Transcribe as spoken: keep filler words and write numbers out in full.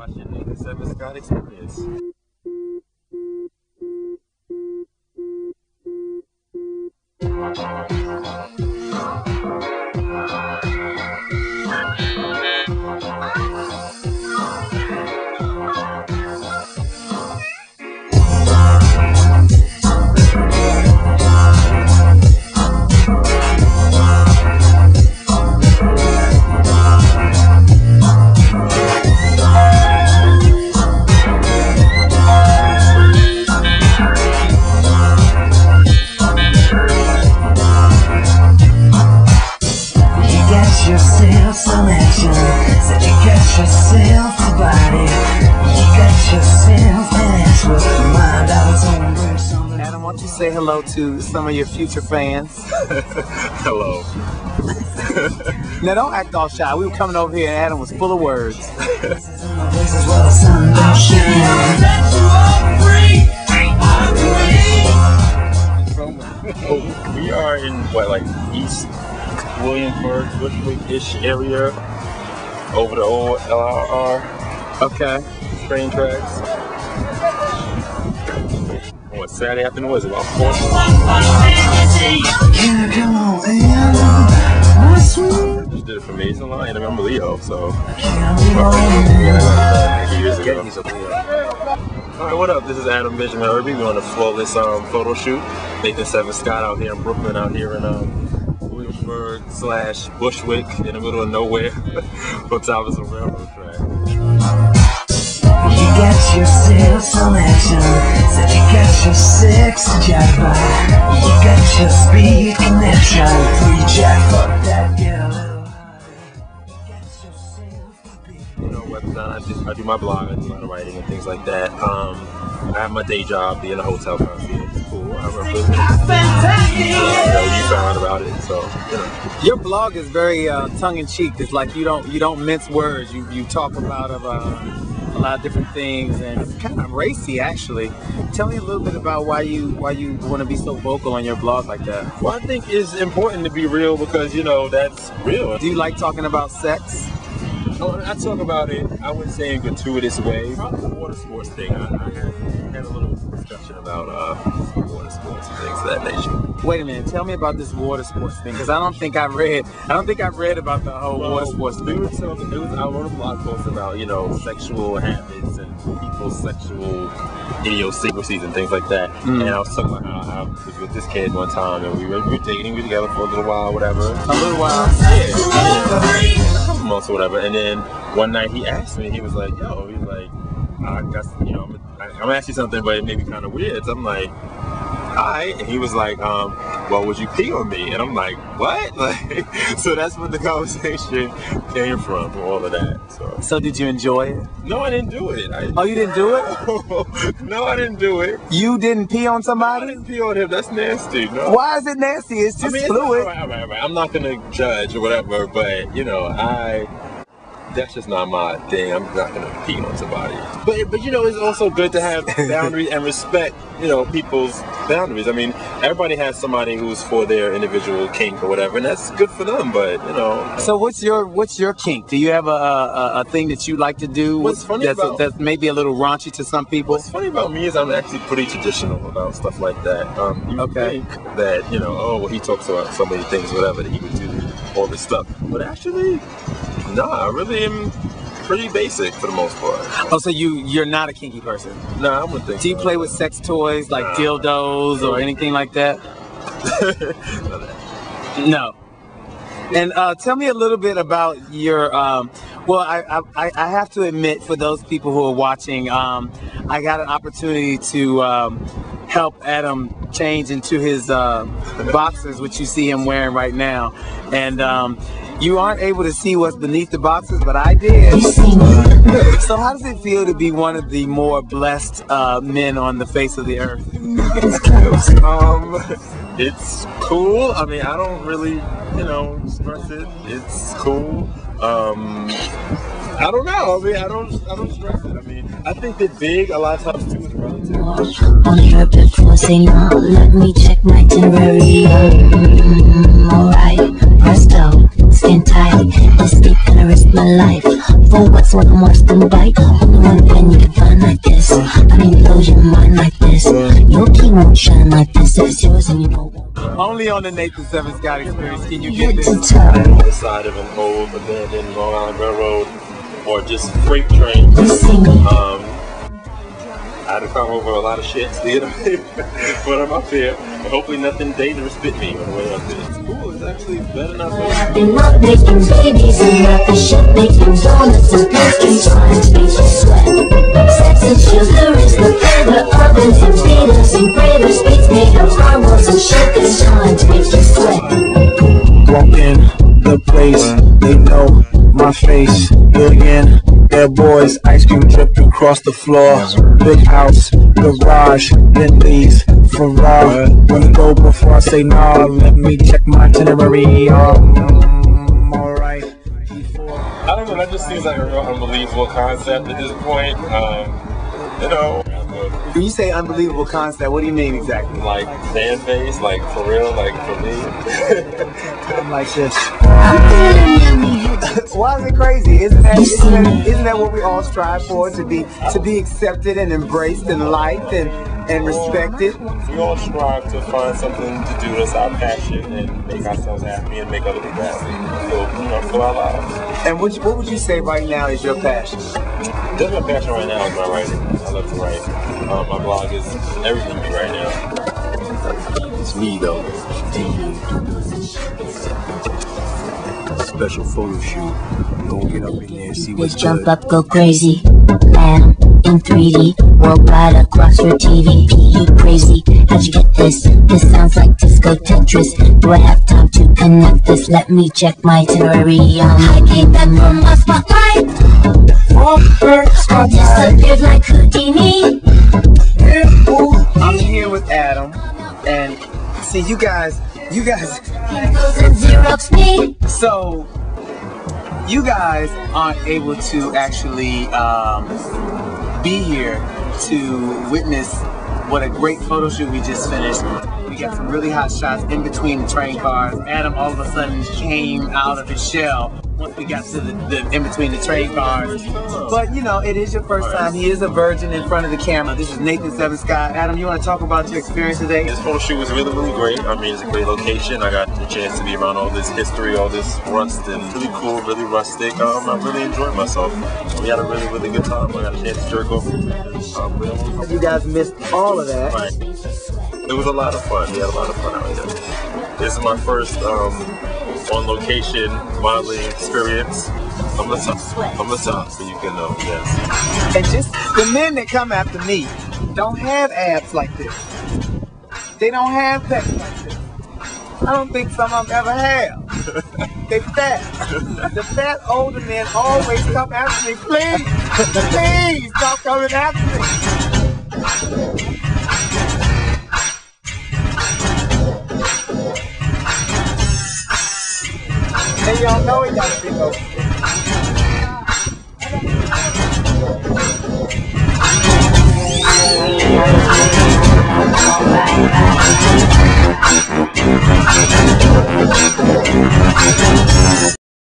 watching the Seven Scott Experience. Say hello to some of your future fans. Hello. Now don't act all shy. We were coming over here and Adam was full of words. Oh, we are in what, like East Williamsburg, Bushwick-ish area, over the old L R R. Okay. Train tracks. What, Saturday afternoon was it about four? I just did it for Mason Line, and I'm Leo, so. Years ago. Alright, what up? This is Adam Benjamin Irby. We're on a flawless um, photo shoot. Nathan Seven Scott out here in Brooklyn, out here in um, Williamsburg slash Bushwick, in the middle of nowhere, on top of some railroad track. You got yourself some action, said you got your sex jackpot. You got your speed connection, free jackpot that get a little higher. You got yourself a big. You know, whether or not I do, I do my blog, I do a lot of writing and things like that. Um, I have my day job, being a hotel concierge. It's cool. I run business. You know, you found about it, so you know. Your blog is very uh, tongue-in-cheek. It's like you don't you don't mince words. You you talk about of. Uh, a lot of different things, and it's kind of racy actually. Tell me a little bit about why you why you want to be so vocal on your blog like that. Well, I think it's important to be real because, you know, that's real. Do you like talking about sex? Oh, I talk about it, I wouldn't say in a gratuitous way. Probably the water sports thing. I, I had, had a little discussion about uh, water sports and things of that nature. Wait a minute, tell me about this water sports thing, because I don't think I read. I don't think I read about the whole well, water sports thing. We were talking, it was, I wrote a blog post about, you know, sexual habits and people's sexual idiosyncrasies and things like that. Mm. And I was talking about how I was with this kid one time, and we were, we were dating, we were together for a little while, whatever. A little while. Yeah. A couple months or whatever. And then one night he asked me, he was like, yo, he's like, I guess, you know, I'm, I'm gonna ask you something, but it may be kind of weird. So I'm like, alright. And he was like, um, well, would you pee on me? And I'm like, what? Like, so that's what the conversation came from, from all of that. So. So did you enjoy it? No, I didn't do it. I, oh, you didn't do it? No, I didn't do it. You didn't pee on somebody? I didn't pee on him. That's nasty. No. Why is it nasty? It's just I mean, fluid. All right, all right, all right. I'm not gonna judge or whatever, but you know, I. That's just not my thing. I'm not gonna pee on somebody. But but you know, it's also good to have boundaries and respect, you know, people's boundaries. I mean, everybody has somebody who's for their individual kink or whatever, and that's good for them. But you know. So what's your what's your kink? Do you have a a, a thing that you like to do? What's funny that's, about that's maybe a little raunchy to some people? What's funny about me is I'm actually pretty traditional about stuff like that. Um, you okay. think that you know, oh, well, he talks about so many things, whatever, that he would do all this stuff, but actually. No, I really am pretty basic for the most part. Oh, so you, you're not a kinky person? No, nah, I wouldn't think Do you so. play with sex toys like nah. dildos or anything like that? No. And uh, tell me a little bit about your, um, well, I, I, I have to admit, for those people who are watching, um, I got an opportunity to um, help Adam change into his uh, boxers, which you see him wearing right now. And um, you aren't able to see what's beneath the boxers, but I did. So how does it feel to be one of the more blessed uh, men on the face of the earth? um, it's cool. I mean, I don't really, you know, stress it. It's cool. Um, I don't know. I mean, I don't, I don't stress it. I mean, I think that big a lot of times too is relative. On her before say no, let me check my itinerary. Mm, alright, first go, skin tight. This beat gonna risk my life. For what's worth more than bite. Shine like this, it's yours and you know. Only on the Nathan Seven Scott Experience can you Head get to this. toe. On the side of an old abandoned Long Island Railroad or just freight train. Um, I had to come over a lot of shit to get up here, but I'm up here, and hopefully nothing dangerous bit me on the way up there. It's cool, it's actually better not better. Been up making babies and not the shit making donuts and pastries trying to make you sweat. Sex and sugar is the flavor, ovens and beaters and gravers, beats made of hormones and shit that's trying to make you sweat. Walk in the place, they know my face. Billion, their boys, ice cream dripped across the floor. Big house, garage, Bentleys, Ferrari. Wanna go before I say nah? Let me check my itinerary. Um, alright. I don't know, that just seems like a real unbelievable concept at this point. Um, you know, When you say unbelievable concept, what do you mean exactly? like fan base, like for real, like for me. I'm like this. Why is it crazy? Isn't that, isn't that isn't that what we all strive for? To be to be accepted and embraced and liked and and respected. We all strive to find something to do that's our passion and make ourselves happy and make other people happy. So, you know, fill our lives. And what what would you say right now is your passion? That's my passion right now is my writing. I love to write. Um, my blog is everything to me right now. It's me though. Special photo shoot. Go get up in there and see what's Just jump good. up, go crazy. Bam, in three D, worldwide across your T V. You crazy? How'd you get this? This sounds like disco Tetris. Do I have time to connect this? Let me check my itinerary. Um, I came back from my spotlight. I disappeared like Houdini. I'm here with Adam, and see you guys. You guys. Goes and Xerox me. So you guys aren't able to actually um, be here to witness what a great photo shoot we just finished. We got some really hot shots in between the train cars. Adam all of a sudden came out of his shell once we got to the, the in between the train cars. But you know, it is your first time. He is a virgin in front of the camera. This is Nathan Seven Scott. Adam, you want to talk about your experience today? This photo shoot was really, really great. I mean, it's a great location. I got the chance to be around all this history, all this rust, and really cool, really rustic. Um, I really enjoyed myself. We had a really, really good time. I got a chance to jerk off. Um, really, You guys missed all of that. right. It was a lot of fun. We had a lot of fun out here. This is my first um, on location modeling experience. I'm gonna talk. I'm gonna talk so you can know. Yes. And just the men that come after me don't have abs like this. They don't have pecs like this. I don't think some of them ever have. They fat. The fat older men always come after me. Please, please stop coming after me. And y'all know he got a big old